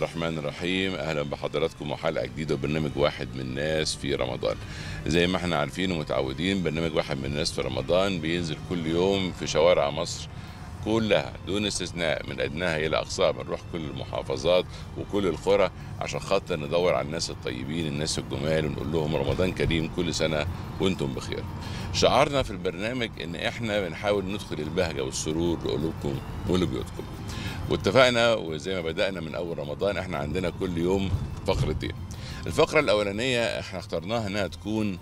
الرحمن الرحيم. اهلا بحضراتكم وحلقه جديده وبرنامج واحد من الناس في رمضان. زي ما احنا عارفين ومتعودين، برنامج واحد من الناس في رمضان بينزل كل يوم في شوارع مصر كلها دون استثناء، من ادناها الى اقصاها. بنروح كل المحافظات وكل القرى عشان خاطر ندور على الناس الطيبين، الناس الجمال، ونقول لهم رمضان كريم، كل سنه وانتم بخير. شعارنا في البرنامج ان احنا بنحاول ندخل البهجه والسرور لقلوبكم ولبيوتكم. واتفقنا وزي ما بدأنا من أول رمضان احنا عندنا كل يوم فقرتين. الفقرة الأولانية احنا اخترناها انها تكون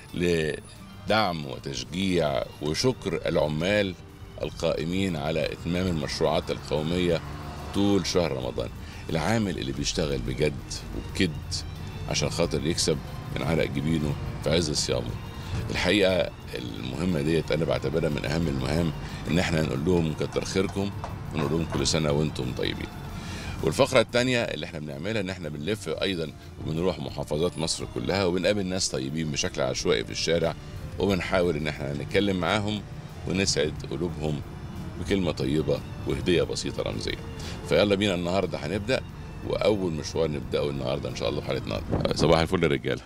لدعم وتشجيع وشكر العمال القائمين على إتمام المشروعات القومية طول شهر رمضان. العامل اللي بيشتغل بجد وبكد عشان خاطر يكسب من عرق جبينه في عز صيامه. الحقيقة المهمة ديت أنا بعتبرها من أهم المهام، إن احنا نقول لهم كتر خيركم ونقول لهم كل سنة وانتم طيبين. والفقرة الثانية اللي احنا بنعملها ان احنا بنلف ايضا وبنروح محافظات مصر كلها وبنقابل ناس طيبين بشكل عشوائي في الشارع، وبنحاول ان احنا نتكلم معاهم ونسعد قلوبهم بكلمة طيبة وهدية بسيطة رمزية. فيلا بينا النهاردة هنبدأ، واول مشوار نبدأه النهاردة ان شاء الله في حلقة النهاردة. صباح الفل يا رجالة،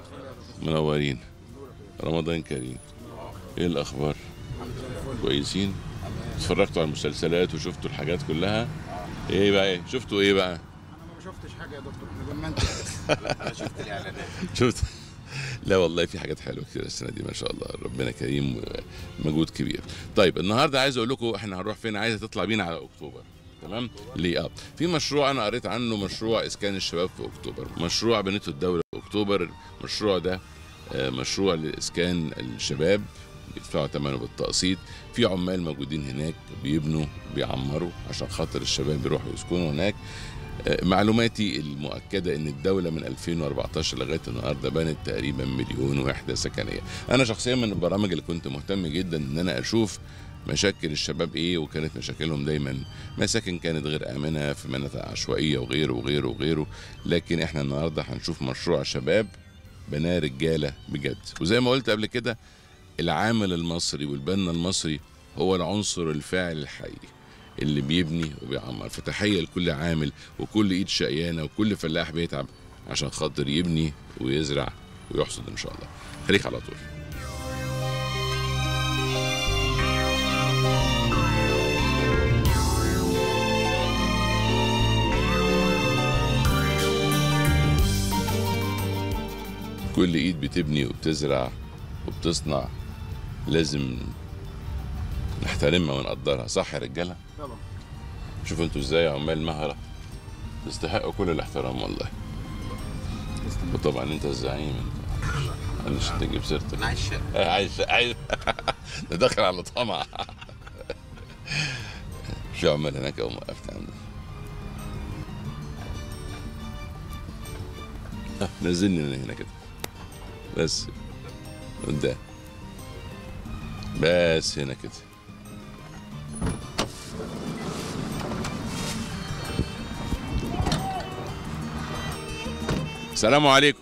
منورين، رمضان كريم. ايه الاخبار؟ كويسين؟ اتفرجتوا على المسلسلات وشفتوا الحاجات كلها؟ ايه بقى؟ ايه شفتوا ايه بقى؟ انا ما شفتش حاجه يا دكتور، انا بمنتج. انا شفت الاعلانات. شفت؟ لا والله في حاجات حلوه كتير السنه دي ما شاء الله، ربنا كريم، مجهود كبير. طيب النهارده عايز اقول لكم احنا هنروح فين. عايزه تطلع بينا على اكتوبر، تمام؟ ليه؟ في مشروع انا قريت عنه، مشروع اسكان الشباب في اكتوبر، مشروع بنته الدوله في اكتوبر. المشروع ده مشروع لاسكان الشباب، بيدفعوا ثمنه بالتقسيط. في عمال موجودين هناك بيبنوا بيعمروا عشان خاطر الشباب يروحوا يسكنوا هناك. معلوماتي المؤكدة ان الدولة من 2014 لغاية النهاردة بنت تقريبا 1,000,000 وحدة سكنية. انا شخصيا من البرامج اللي كنت مهتم جدا ان انا اشوف مشاكل الشباب ايه، وكانت مشاكلهم دايما مساكن كانت غير آمنة في مناطق عشوائية وغيره وغيره وغيره. لكن احنا النهاردة هنشوف مشروع شباب بناه رجالة بجد. وزي ما قلت قبل كده، العامل المصري والبنا المصري هو العنصر الفاعل الحقيقي اللي بيبني وبيعمر. فتحية لكل عامل وكل ايد شقيانة وكل فلاح بيتعب عشان خاطر يبني ويزرع ويحصد ان شاء الله. خليك على طول. كل ايد بتبني وبتزرع وبتصنع لازم نحترمها ونقدرها، صح يا رجاله؟ طبعا. شوفوا انتوا ازاي عمال مهره، تستحقوا كل الاحترام والله. وطبعا انت الزعيم، انت مش تجيب سيرتك. انا عايش عايش ده داخل على طمع. في عمال هناك اول ما وقفت عنده. نزلني من هنا كده بس قدام، بس هنا كده. السلام عليكم،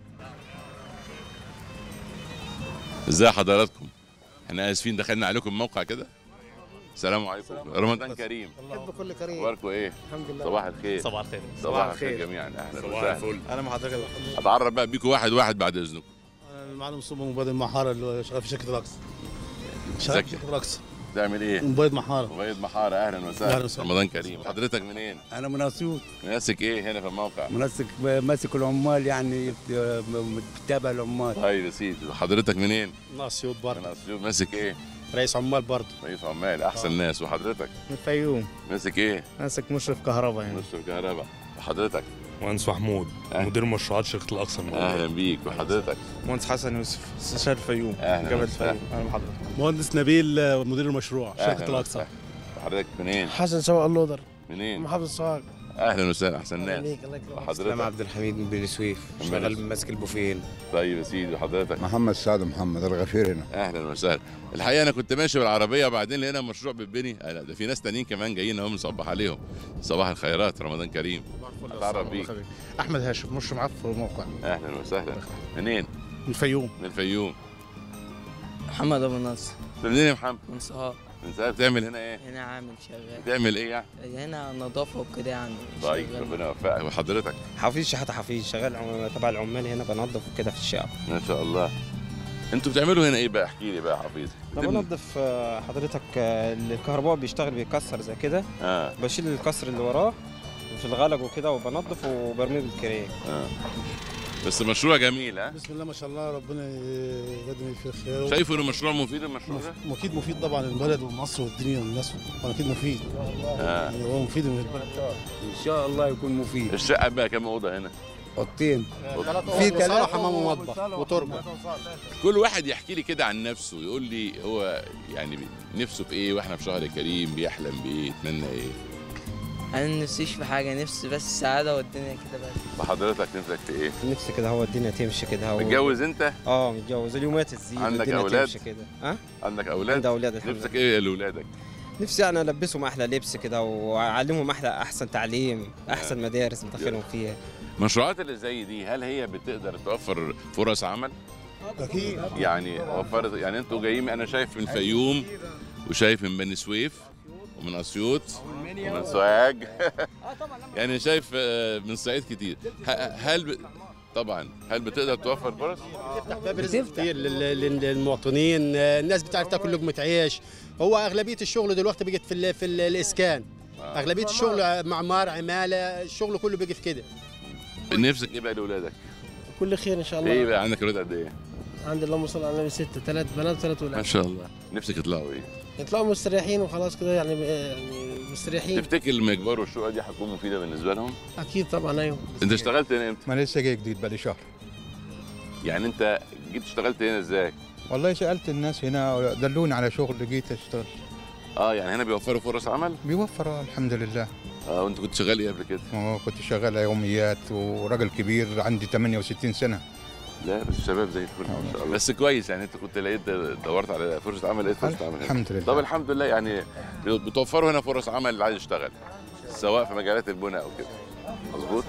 ازاي حضراتكم؟ احنا اسفين دخلنا عليكم موقع كده. السلام عليكم، رمضان كريم. الله بكل كريم. اخباركم ايه؟ الحمد لله. صباح الخير. صباح الخير. صباح الخير جميعا، اهلا وسهلا. انا مع حضرتك. اتعرف بقى بيكم واحد واحد بعد اذنكم. انا المعلم صبحي مبيض المحاره اللي هو شغال في شركه الاقصى. شغال في شركه الاقصى. تعمل ايه؟ مبيض محاره. مبيض محاره، اهلا أهلا وسهلا. وسهلا. رمضان كريم. حضرتك منين؟ أنا من أسيوط، ماسك ايه هنا في الموقع؟ ماسك العمال، يعني بتابع العمال. طيب يا سيدي، وحضرتك منين؟ من اسيوط من برضه. اسيوط. ماسك ايه؟ رئيس عمال برضه. رئيس عمال، احسن ناس. وحضرتك من الفيوم. ماسك ايه؟ ماسك مشرف كهرباء يعني. مصر كهرباء. وحضرتك؟ مهندس محمود، أهلا. مدير مشروعات شركة الأقصى الموجودة. اهلا بيك. وحضرتك؟ مهندس حسن يوسف، استشاري الفيوم، أهلاً جبل وسهلاً. الفيوم. اهلا بحضرتك. مهندس نبيل، مدير المشروع أهلاً شركه الاقصى. وسهلا. وحضرتك منين؟ حسن سواق اللودر، منين؟ محافظ سوهاج. اهلا وسهلا، احسن ناس. الله يكرمك. سلام وحضرتك؟ عبد الحميد من بني سويف، شغال ماسك البوفين. طيب يا سيدي، وحضرتك؟ محمد سعد محمد الغفير هنا. اهلا وسهلا. الحقيقه انا كنت ماشي بالعربيه وبعدين لقينا مشروع بتبني. لا ده في ناس تانيين كمان جايين اهم، نصبح عليهم. صباح الخيرات، رمضان كريم. اتعرف بيك. احمد هاشم، مش معاه في الموقع. اهلا وسهلا. منين؟ من الفيوم. من الفيوم. محمد ابو الناصر منين يا محمد؟ من سوهاج. من ساعه بتعمل هنا ايه؟ هنا عامل شغال. بتعمل ايه يعني؟ هنا نظافة وكده يعني. طيب شغال. ربنا يوفقك. وحضرتك؟ حفيظ شحاته حفيظ شغال تبع العمال هنا، بنظف وكده في الشارع. ما شاء الله. انتوا بتعملوا هنا ايه بقى؟ احكي لي بقى يا حفيظ. انا بنظف حضرتك الكهرباء بيشتغل بيكسر زي كده، بشيل الكسر اللي وراه في الغلق وكده وبنظف وبرميه بالكريم. بس مشروع جميل. ها بسم الله ما شاء الله، ربنا يقدم فيه الخير. شايفه انه مشروع مفيد المشروع ده؟ اكيد مفيد طبعا للبلد ومصر والدنيا والناس، اكيد مفيد. يعني هو مفيد من البلد. ان شاء الله يكون مفيد. الشقه بقى كام اوضه هنا؟ اوضتين، في 3 حمام ومطبخ وتربه. كل واحد يحكي لي كده عن نفسه، يقول لي هو يعني نفسه في ايه، واحنا في شهر كريم بيحلم بايه، يتمنى ايه؟ انا نفسيش في حاجة، نفسي بس سعادة والدنيا كده بس. وحضرتك نفسك في ايه؟ نفسي كده هو الدنيا تمشي كده. متجوز انت؟ متجوز. اليومات تزيد. عندك الدنيا أولاد؟ تمشي كده. عندك اولاد؟ عندي اولاد الحمد نفسك لله. ايه لاولادك؟ نفسي انا البسهم احلى لبس كده واعلمهم احسن تعليم، احسن مدارس ندخلهم فيها. المشروعات اللي زي دي هل هي بتقدر توفر فرص عمل؟ اكيد. يعني وفرت، يعني انتوا جايين، انا شايف من الفيوم وشايف من بني سويف ومن اسيوط ومن سوهاج يعني شايف من الصعيد كتير. طبعا هل بتقدر توفر فرص؟ بتفتح باب رزق كتير للمواطنين، الناس بتعرف تاكل لقمه عيش. هو اغلبيه الشغل دلوقتي بقت في الاسكان. اغلبيه الشغل معمار عماله، الشغل كله بقى في كده. نفسك ايه بقى لاولادك؟ كل خير ان شاء الله. ايه بقى عندك اولاد قد ايه؟ عندي اللهم صل على النبي 6، 3 بنات و3 ولاد. ما شاء الله. نفسك يطلعوا ايه؟ يطلعوا مستريحين وخلاص كده، يعني مستريحين. تفتكر لما يكبروا الشقه دي هتكون مفيده بالنسبه لهم؟ اكيد طبعا. ايوه. انت اشتغلت هنا امتى؟ ما أنا لسه جاي جديد بقالي شهر. يعني انت جيت اشتغلت هنا ازاي؟ والله سالت الناس هنا دلوني على شغل جيت اشتغل. يعني هنا بيوفروا فرص عمل؟ بيوفر الحمد لله. وانت كنت شغال ايه قبل كده؟ كنت شغال يوميات وراجل كبير عندي 68 سنة. لا بس الشباب زي الفل ما شاء الله. بس كويس، يعني انت كنت دورت على فرصه عمل، لقيت فرصه عمل هنا. الحمد لله. طب الحمد لله، يعني بتوفروا هنا فرص عمل اللي عايز يشتغل سواء في مجالات البناء او كده. مظبوط؟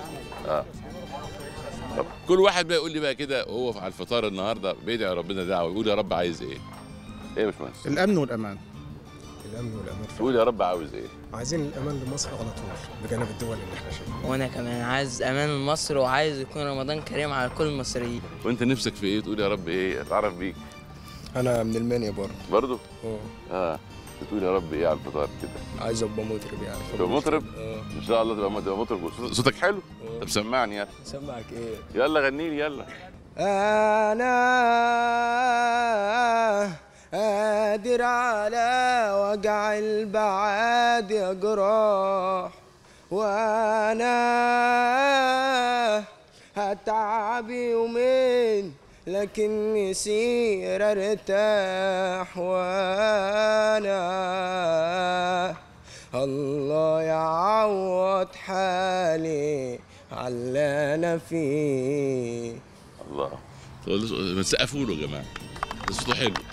طب كل واحد بقى يقول لي بقى كده وهو على الفطار النهارده بيدعي ربنا دعوه، يقول يا رب عايز ايه؟ ايه يا باشمهندس؟ الامن والامان. الامن والامان. تقول يا رب عاوز ايه؟ عايزين الامان لمصر على طول بجانب الدول اللي احنا شايفينها. وانا كمان عايز امان لمصر، وعايز يكون رمضان كريم على كل المصريين. وانت نفسك في ايه؟ تقول يا رب ايه؟ اتعرف بيك. انا من المنيا برضه. تقول يا رب ايه على الفطار كده؟ عايز ابقى مطرب يعني. تبقى مطرب؟ ان شاء الله تبقى مطرب. صوتك حلو؟ طب سمعني يلا. سمعك ايه؟ يلا غني لي يلا. انا قادر على وجع البعاد يا جراح، وانا هتعب يومين لكن يصير ارتاح، وانا الله يعوض حالي على اللي انا فيه. الله. ما تسقفوا له يا جماعه، ده صوته حلو.